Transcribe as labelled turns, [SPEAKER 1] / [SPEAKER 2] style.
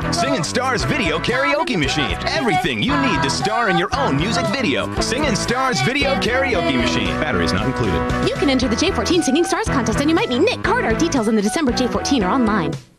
[SPEAKER 1] Singin' Starz Video Karaoke Machine. Everything you need to star in your own music video. Singin' Starz Video Karaoke Machine. Batteries not included.
[SPEAKER 2] You can enter the J-14 Singing Stars contest and you might meet Nick Carter. Details in the December J-14 are online.